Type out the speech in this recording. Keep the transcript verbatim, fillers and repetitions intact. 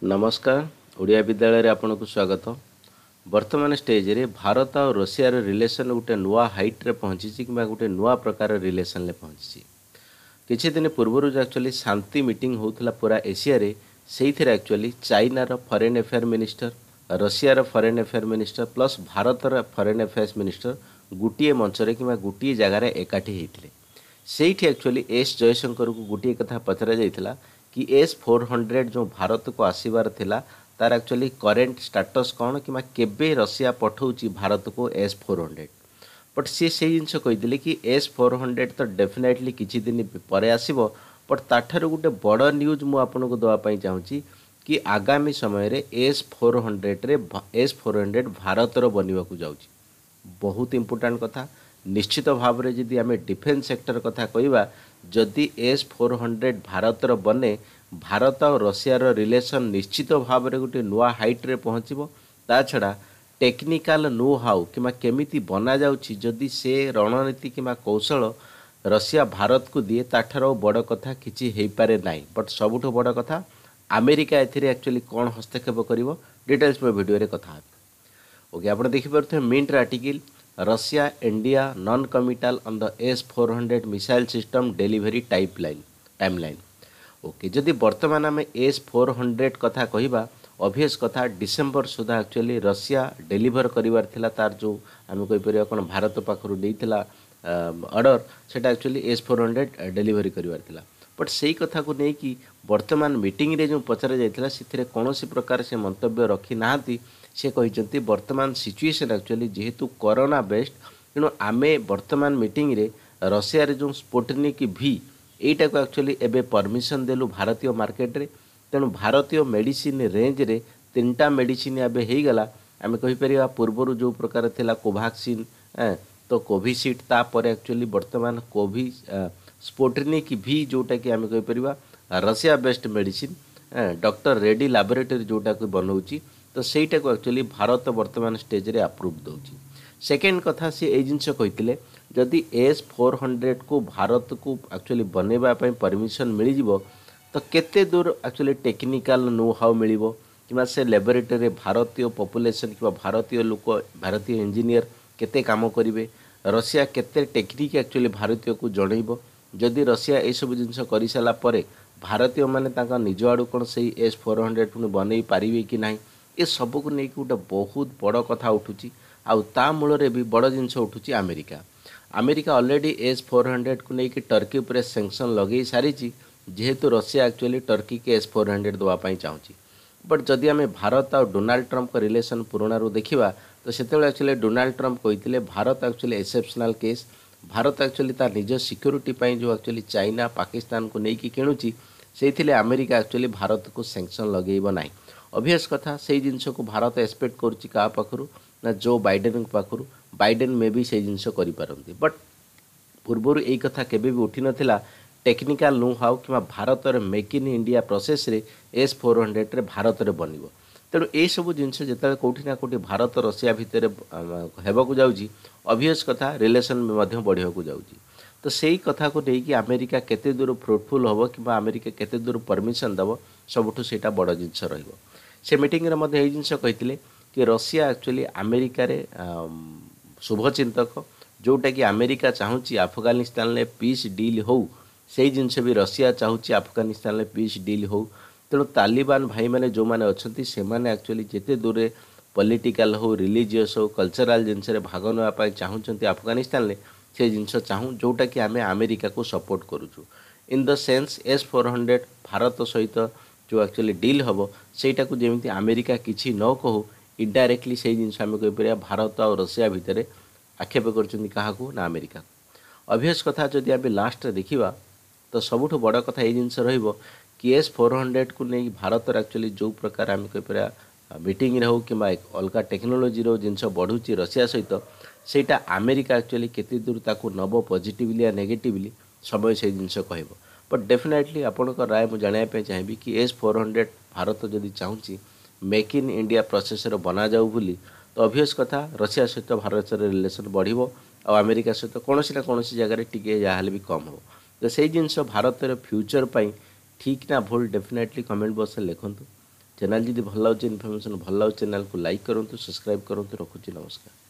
नमस्कार ओडिया विद्यालय रे आपन को स्वागत। वर्तमान स्टेज रे भारत और रशिया रे रिलेशन गोटे नुआ हाइट रे पहुंची कि गोटे नुआ प्रकार रिलेशन ले पहुंची। किछि दिन पूर्व जो एक्चुअली शांति मीटिंग होउथला पूरा एशिया रे सेइथिरे एक्चुअली चाइना रो फॉरेन अफेयर मिनिस्टर, रशिया रो foreign affair minister plus Bharat रो फॉरेन अफेयर्स मिनिस्टर गुटिए मंच रे कि गुटिए जगह रे एकाठी हेइथिले। सेइठी एक्चुअली एस जयशंकर को गुटिए कथा पचरा जाइथिला कि एस फोर हंड्रेड जो भारत को आसबार थिला तार एक्चुअली करेन्ट स्टाटस कौन कि केबे रशिया पठाऊँच भारत को एस फोर हंड्रेड। बट सी से जिन कही कि एस फोर हंड्रेड तो डेफिनेटली किसी दिन पर आसो। बट ताठार गोटे बड़ न्यूज मुझे आपन को दवापाई चाहूँगी कि आगामी समय रे एस फोर हंड्रेड रे एस फोर हंड्रेड भारतर बनवाक जाऊँगी। बहुत इंपोर्टाट कथा। निश्चित भाव में जदि आम डिफेन्स सेक्टर कथा कहवा जदि एस फोर हंड्रेड भारतर बने भारत और रशिया रिलेशन निश्चित भाव में गोटे नुआ हाइट रे पहुँचब। ता छड़ा टेक्निकल नो हाउ कि केमिति बना जाउछि जदि से रणनीति कि कौशल रशिया भारत को दिए ताठार बड़ कथा किछि हेई पारे नाही। बट सबुठ बड़ कथा अमेरिका एथिरे एक्चुअली कौन हस्तक्षेप करिवो डिटेल्स में वीडियो रे कथा। ओके आप देखि परथे Mint article Russia India noncommittal on the S four hundred missile system delivery typeline timeline. Okay जदि वर्तमान आम एस फोर हंड्रेड कथा कहवा ऑब्वियस कथा डिसेम्बर सुधा एक्चुअली रशिया डिलीवर करिवार थिला तार जो आम कहीपर कौन भारत पाखर देइथिला ऑर्डर सेटा actually S four hundred delivery करिवार थिला। बट से कथा को नहीं कि वर्तमान मीटिंग रे जो पचरा जाइथिला सिथिरे कोनोसी प्रकार से मंतव्य रखी नाहांती। से कहते वर्तमान सिचुएशन एक्चुअली जेहेतु कोरोना बेस्ड तेणु आमे वर्तमान मीटिंग रे रशिया रे जो स्पुटनिक भी एटा को एक्चुअली एबे परमिशन देलु भारतीय मार्केट रे। तेणु भारतीय मेडिसिन रेंज रे तीनटा मेडिसिन एबे हेई गला। आमे कहि परिया पूर्वरु जो प्रकार थिला कोवैक्सीन तो कोविशील्ड तापर एक्चुअली वर्तमान कोवि स्पुटनिक भी जोटा कि आमे कहि परिया Russia based medicine doctor Reddy laboratory जोटा को बनाऊँगी तो सहीटा को एक्चुअली भारत वर्तमान स्टेज रे अप्रूव दौची। सेकेंड कथा सी ए जिनस कहते जदि एस फोर हंड्रेड को भारत को एक्चुअली बनवाई परमिशन मिल जिवो तो केते दूर एक्चुअली टेक्निकल नो हाउ मिलिबो कि से लैबोरेटरी भारतीय पॉपुलेशन कि भारतीय लोक भारतीय इंजीनियर केते काम करिवे रशिया केते टेक्निक एक्चुअली भारतीय को जनइबो जदि रशिया ए सब जिनस कर सारा पर भारतीय माने ताका निज आड़ू कौन से एस फोर हंड्रेड पुणी बनई पारे कि ना ये सब को लेकिन गोटे बहुत बड़ कथा उठुची आउ ता मूल भी बड़ जिनस उठुची America. America already S four hundred को लेकिन टर्की पर सैंक्शन लगे सारी जेहेतु रशिया एक्चुअली टर्की के एस फोर हंड्रेड देवाई चाहूँगी। बट जदि आम भारत और डोनाल्ड ट्रंप का रिलेशन पुराणा देखा तो से एक्चुअली डोनाल्ड ट्रंप कहते Bharat actually exceptional case Bharat actually तार निज सिक्योरिटी जो एक्चुअली चाइना पाकिस्तान को लेकिन किणुची से अमेरिका एक्चुअली भारत को सैंक्शन लगेब ना। ऑब्वियस कथा से जिनस को भारत एक्सपेक्ट करुच्ची क्या पाखु ना जो बाइडेन पाखु बाइडेन में भी से जिनस करिपारंती। बट पूर्वर यही कथा केबे भी उठी नथिला टेक्निकल नो हाउ कि भारत रे मेक इन इंडिया प्रोसेस रे एस फोर हंड्रेड रे भारत रे बनिबो। तेणु ये सब जिनस जिते कौटी ना कौटी भारत रशिया भितर हेबाकू जाउची ऑब्वियस कथा रिलेशन में मध्य बढ़िया जाउची। तो सही कथा को लेकिन अमेरिका केते दूर फ्रुटफुल हम कि अमेरिका केते दूर परमिशन दब सबुठू सेटा बड़ जिनस रहिबो। से मीटिंग रे मध्य जिनस कहते कि रशिया एक्चुअली अमेरिका रे शुभचिंतक जोटा कि अमेरिका चाहूँगी अफगानिस्तान में पीस डील हो से जिनस भी रशिया चाहूँगी अफगानिस्तान में पीस डील हो। तेणु तालिबान भाई मैंने जो मैंने अच्छा से मैंने एक्चुअली जिते दूर पॉलिटिकल हो रिलीजियस हो कल्चरल जिनस भाग नापी चाहूँगी अफगानिस्तान में से जिनस चाहूँ जोटा कि आम अमेरिका को सपोर्ट करुचु in the sense S four hundred Bharat सहित जो एक्चुअली डील हम सेटा को जमी अमेरिका किसी न कहू इनडायरेक्टली से जिन आम कहीपर भारत और रशिया भितर आक्षेप कर ना अमेरिका। ऑब्वियस कथा जदि आम लास्ट देखा तो सबुठ बड़ कथा ये जिनस कि एस फोर हंड्रेड को नहीं भारत एक्चुअली जो प्रकार आम कहीपर मीटिंग हो कि अलग टेक्नोलोजी जिनस बढ़ुची रशिया सहित सेटा अमेरिका एक्चुअली केते दूर ताको नब पॉजिटिवली या नेगेटिवली समय से जिनस कह। बट डेफिनेटली आपण राय मुझे जानापी चाहिए कि एस फोर हंड्रेड भारत जदि चाहूँगी मेक इन इंडिया प्रोसेस बना जाऊ बोली तो ऑब्वियस कथा रशिया सहित भारत रिलेशन बढ़िबो और अमेरिका सहित कौन ना कौन जगह टिके जहाँ भी कम हो। तो से जिनस भारत फ्यूचर पाई ठीक ना भूल डेफिनेटली कमेंट बॉक्स में लिखंतु। चैनल जदि भल लगे इनफर्मेशन भल लगे चैनल को लाइक करूँ सब्सक्राइब करूँ रखुच्छी नमस्कार।